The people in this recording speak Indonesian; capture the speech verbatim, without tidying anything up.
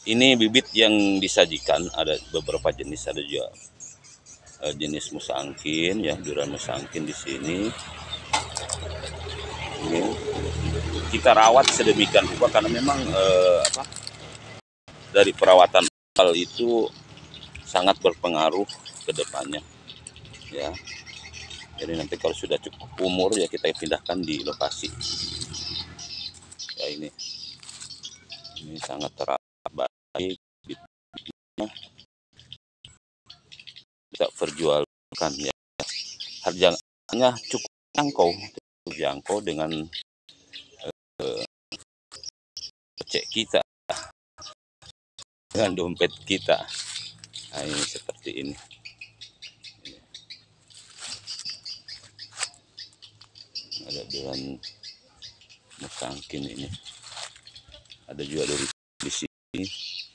Ini bibit yang disajikan ada beberapa jenis, ada juga uh, jenis musangkin ya, durian musangkin di sini. Ini kita rawat sedemikian rupa karena memang uh, apa, dari perawatan awal itu sangat berpengaruh ke depannya ya. Jadi nanti kalau sudah cukup umur ya kita pindahkan di lokasi. Ya ini, ini sangat terawat baik, kita perjualkan ya. Harganya cukup jangkau, cukup jangkau dengan eh, cek kita, dengan dompet kita. Nah, ini seperti ini. Ada durian musangkin ini. Ada juga dari di sini.